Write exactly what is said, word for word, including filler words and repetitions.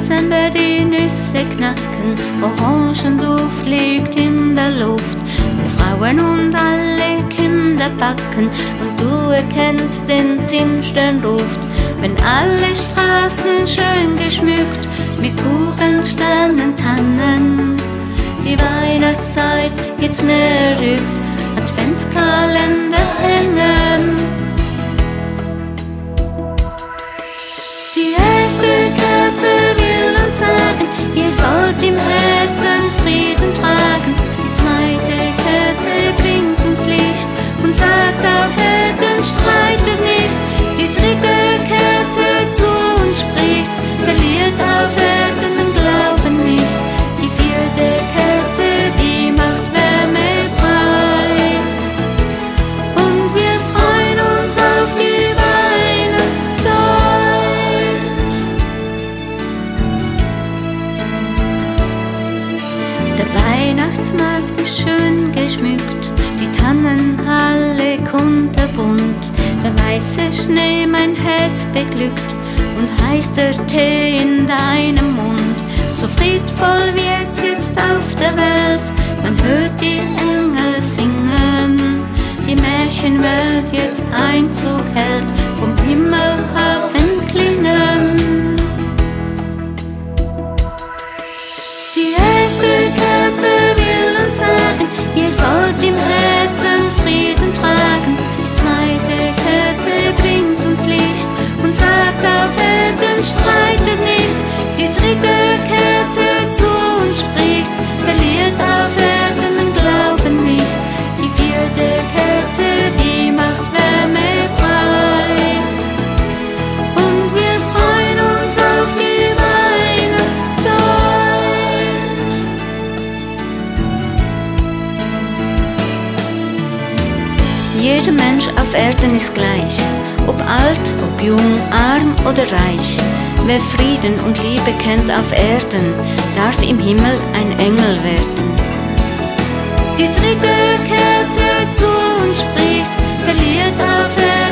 Dezember die Nüsse knacken, Orangenduft liegt in der Luft. Wir Frauen und alle Kinder backen und du erkennst den Zimtsternduft. Wenn alle Straßen schön geschmückt mit Kugeln, Sternen, Tannen, die Weihnachtszeit jetzt näher rückt, Adventskalender hängen. Die erste Kerze will uns sagen, ihr sollt im Herzen Frieden tragen. Die zweite Kerze bringt uns Licht und sagt, auf Erden streitet nicht. Die dritte Kerze zu uns spricht, verliert auf Erden den Glauben nicht. Die vierte Kerze, die macht Wärme breit. Und wir freuen uns auf die Weihnachtszeit. Der Weihnachtsmarkt ist schön geschmückt, die Tannen alle kunterbunt. Der weiße Schnee mein Herz beglückt und heißt der Tee in deinem Mund. So friedvoll wird's jetzt auf der Welt, man hört die Engel singen. Die Märchenwelt jetzt Einzug hält, vom Himmelhafen klingen. Die erste Kerze will uns sagen, ihr sollt im Herzen Frieden tragen. Die zweite Kerze bringt uns Licht und sagt, auf Erden streitet nicht. Die dritte Kerze zu uns spricht, verliert auf Erden den Glauben nicht. Die vierte Kerze, die macht Wärme breit. Und wir freuen uns auf die Weihnachtszeit. Jeder Mensch auf Erden ist gleich, ob alt, ob jung, arm oder reich. Wer Frieden und Liebe kennt auf Erden, darf im Himmel ein Engel werden. Die dritte Kerze zu uns spricht, verliert auf Erden